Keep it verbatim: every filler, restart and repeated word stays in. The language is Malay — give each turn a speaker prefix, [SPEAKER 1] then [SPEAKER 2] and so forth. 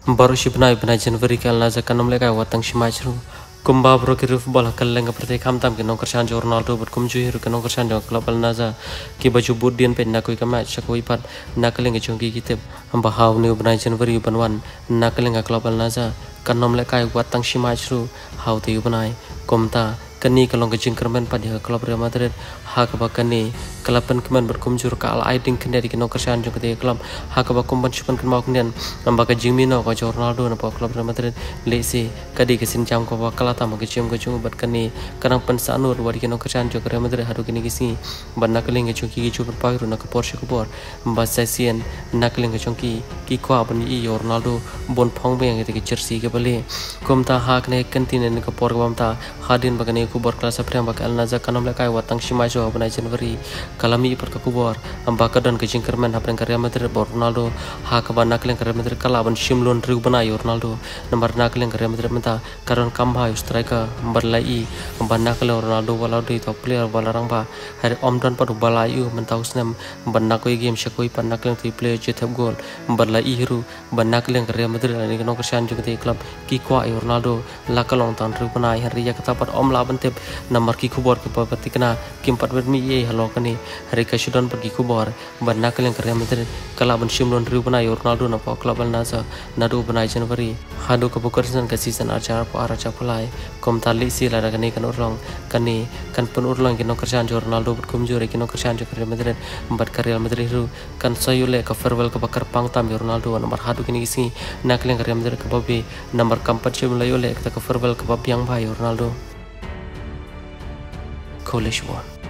[SPEAKER 1] baru si benai benai Januari kal naza kanam lekai watang si machru kumba bro ki ruf bola kal lenga prate kham tam ki nongkar san jo Ronaldo bot kum ju hiru ki nongkar san jo club al naza ki baju bud dian pe na koi ka match koi pat na kalenga chongki kitep hamba haw ne benai Januari banwan na kalenga club al naza kanam lekai watang si machru haw te benai komta kani kalong ke jingkermen pada klub Real Madrid hak bakani kelapan keman berkumjur ke al aiding kena di keno kerjaan juga di klub hak bakumpan cuman kena kemudian nambah Jimino ke Ronaldo napa klub Real Madrid lesi kadi kesin jam ko kalata ma ke jam ko chung bat kani karang pensanur wadi keno kerjaan juga Real Madrid hadu kini kisi banna keling ke chungki chu berpairu nak Porsche ko bor mbasasian nakling ke chungki ki ko abon i Ronaldo bon phong beng ke jersey ke bale komta hak ne kantine ke por bamta hadin bagani kubor kelas aprem bakal naza kanam lekai watang shimajo abnai Januari kalami per kubor ambaka dan ke jingkerman hapreng Real Madrid bor Ronaldo hak ba naklen Real Madrid kalaban shimlon riu banai Ronaldo nomor naklen Real Madrid menta karon kambha striker berlai ba naklen Ronaldo wala di top player wala rangba hari omdan padu balayu menta usnem banakoi game shakoi pan naklen ti player jetap gol berlai hiru ba naklen Real Madrid ni no kerjaan juga di klub ki kwa Ronaldo lakalong tan riu banai hari ya katapat om laban tep nomor ki kubor ke papati kena kimpat bermi ye halo kani hari kasudan pergi kubor banna kalian Real Madrid kalaban shimlon riu banai Ronaldo na pa klub al naza nadu banai Januari hadu ke bukursan ke season acara pa araca pulai kom tali si lara kani kan urlong kani kan pun urlong kino kerjaan jo Ronaldo berkumjur kino kerjaan jo Real Madrid empat ke Real Madrid ru kan sayule ke farewell ke bakar pang tam Ronaldo nomor hadu kini isi nak kalian Real Madrid ke babi nomor kampat shimlon yule ke farewell ke babi yang bhai Ronaldo Polish one.